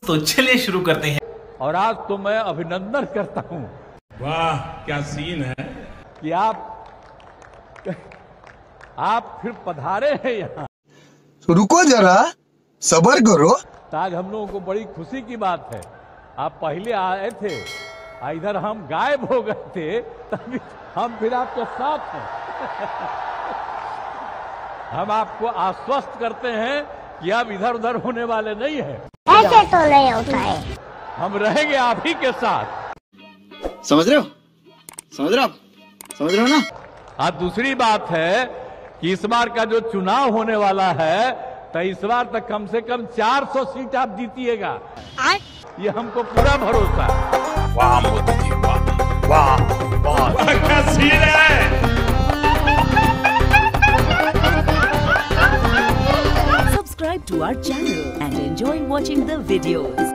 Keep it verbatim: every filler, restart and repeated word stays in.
तो चलिए शुरू करते हैं। और आज तो मैं अभिनंदन करता हूं। वाह क्या सीन है कि आप आप फिर पधारे हैं यहाँ। तो रुको जरा, सब्र करो। आज हम लोगों को बड़ी खुशी की बात है। आप पहले आए थे, इधर हम गायब हो गए थे, तभी हम फिर आपके साथ हैं। हम आपको आश्वस्त करते हैं कि आप इधर उधर होने वाले नहीं हैं। ऐसे तो नहीं होता है। हम रहेंगे आप ही के साथ। समझ रहे हो समझ रहे हो आप समझ रहे हो ना। हाँ, दूसरी बात है कि इस बार का जो चुनाव होने वाला है, तो इस बार तक कम से कम चार सौ सीट आप जीतिएगा, ये हमको पूरा भरोसा है। वाह मोदी जी वाह वाह वाह क्या सीन है। Subscribe to our channel and enjoy watching the videos.